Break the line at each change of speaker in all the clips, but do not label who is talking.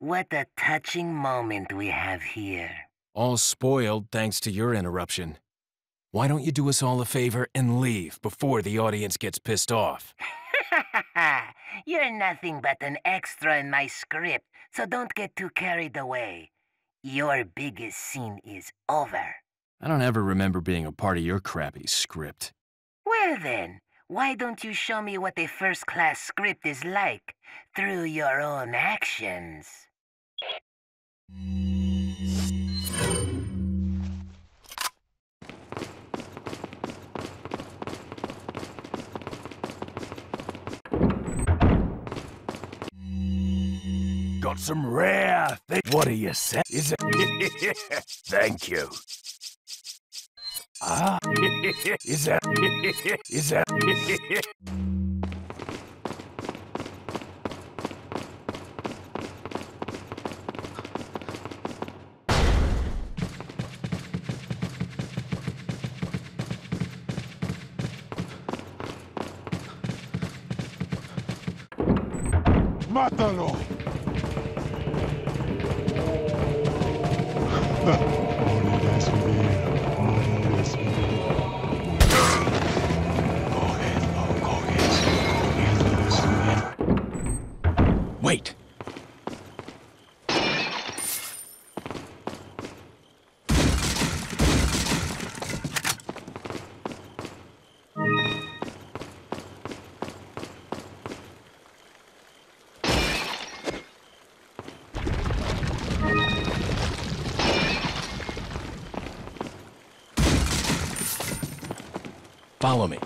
What a touching moment we have here.
All spoiled thanks to your interruption. Why don't you do us all a favor and leave before the audience gets pissed off?
You're nothing but an extra in my script, so don't get too carried away. Your biggest scene is over.
I don't ever remember being a part of your crappy script.
Well then, why don't you show me what a first-class script is like through your own actions?
Got some rare thing. What do you say? Is it? Thank you. Ah, is that? Is that? ¡Mátalo! Morirás vivir, morirás vivir. Cógelo, cógelo.
Wait! Follow me.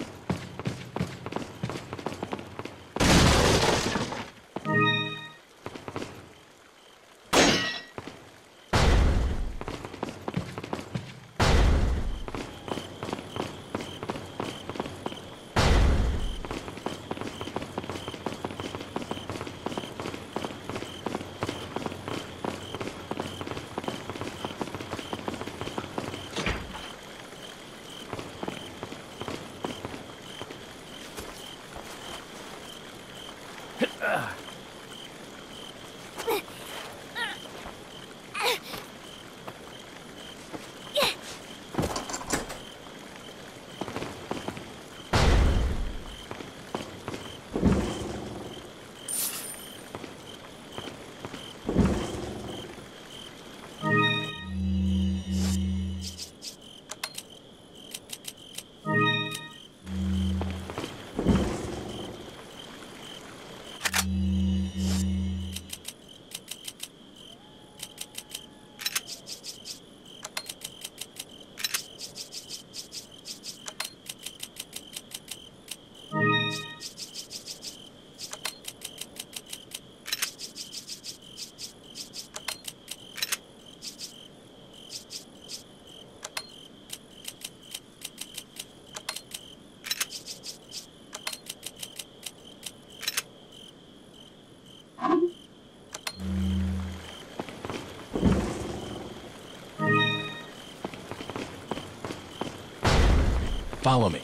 Follow me.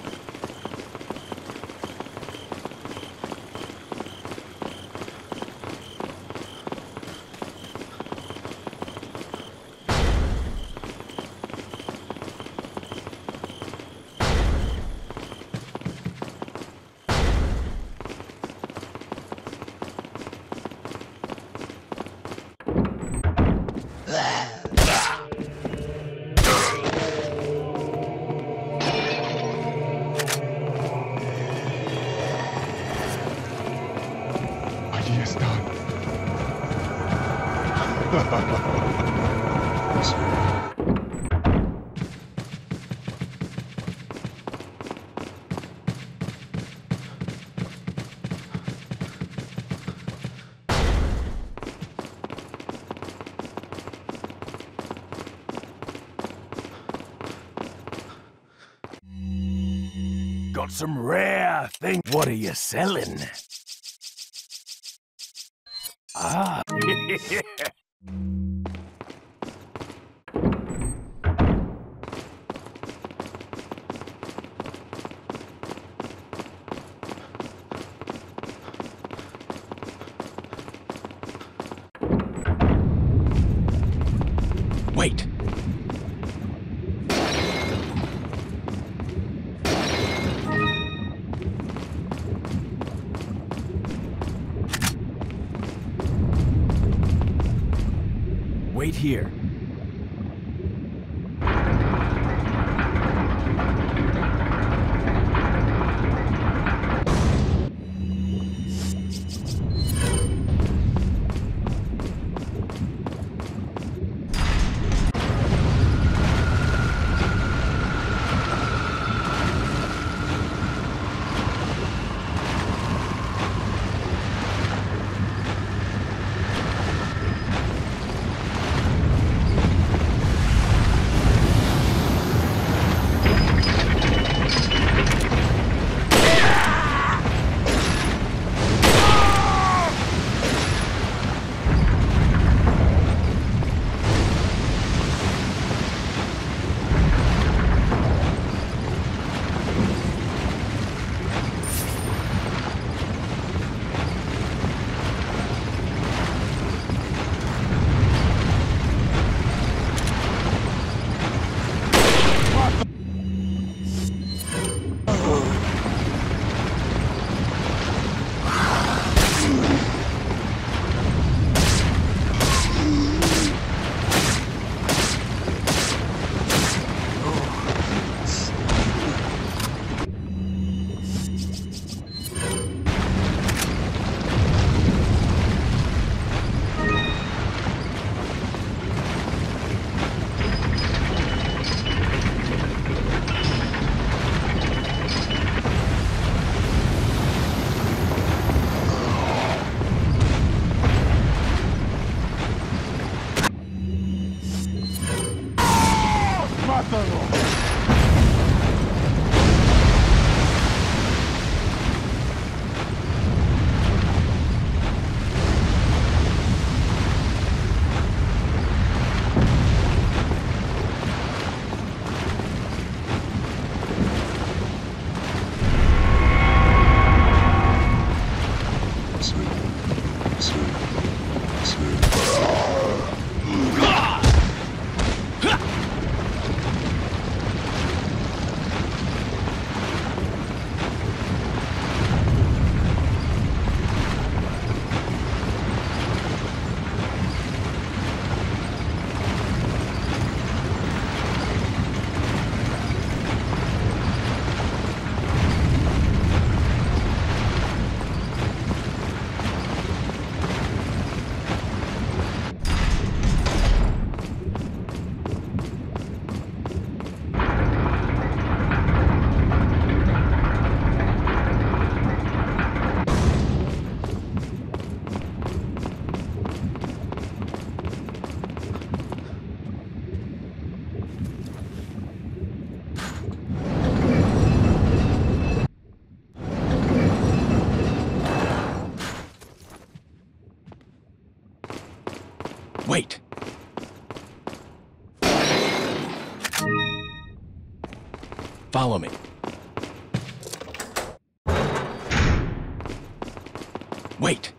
Got some rare thing. What are you selling? Ah. here.
Wait! Follow me. Wait!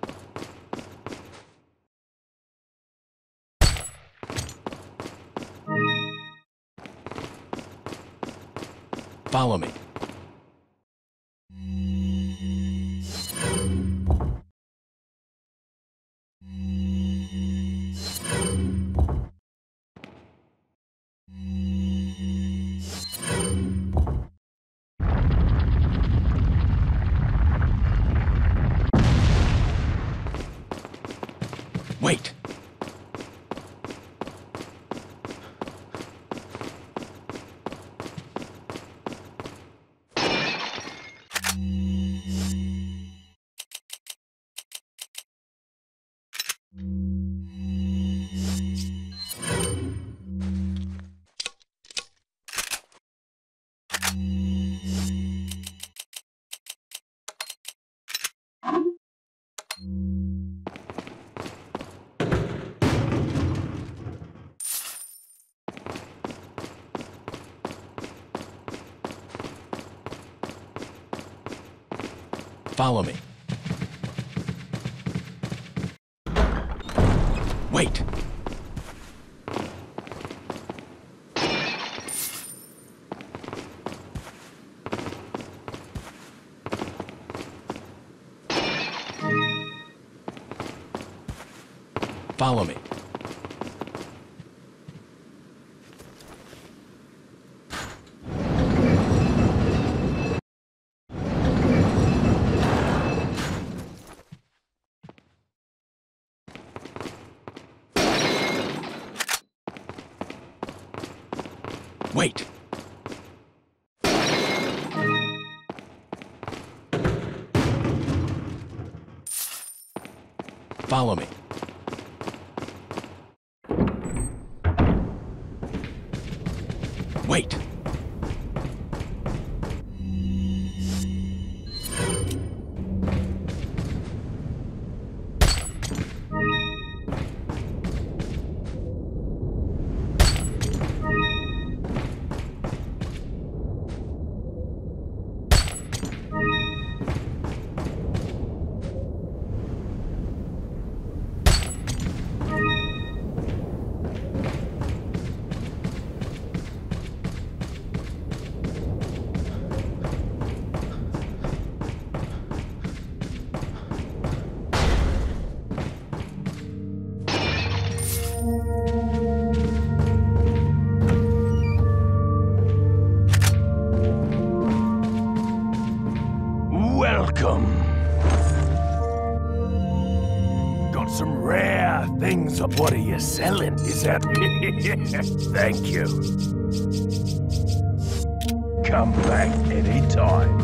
Follow me. Wait! Follow me. Wait! Follow me. Wait! Follow me. Wait!
Welcome. Got some rare things. What are you selling? Is that... Thank you. Come back anytime.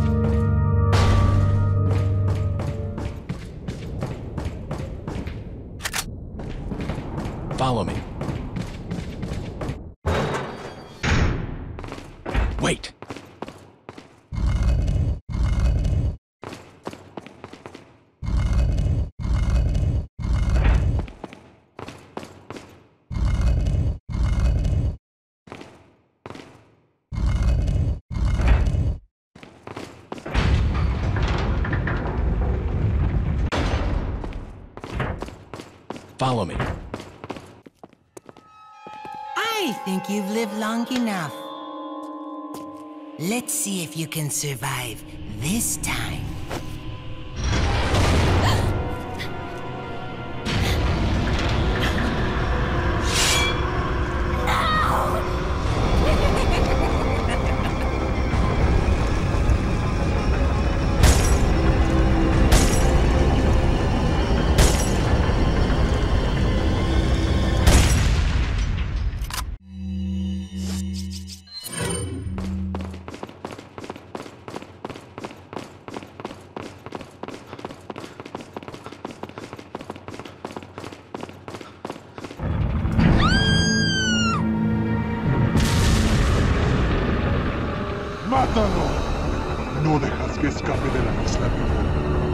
Follow me. Wait! Follow me.
I think you've lived long enough. Let's see if you can survive this time.
¡Mátalo! No dejas que escape de la isla vivo.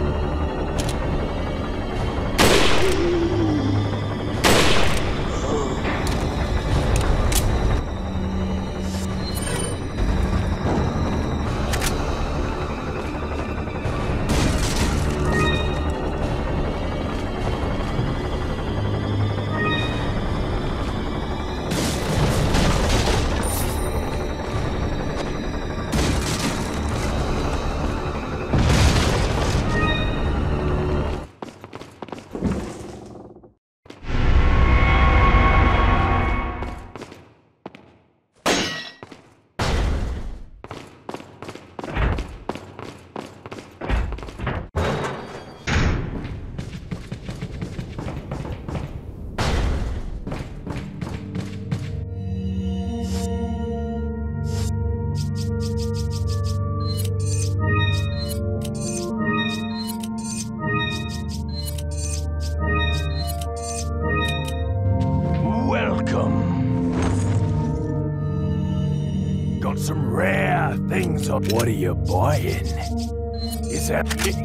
Got some rare things up. What are you buying? Is that...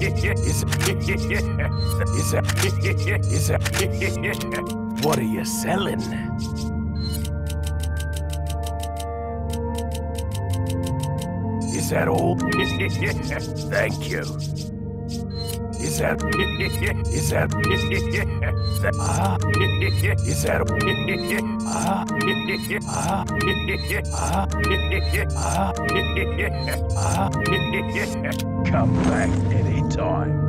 What are you selling? Is that all? Thank you. Is that... Is that... Come back anytime.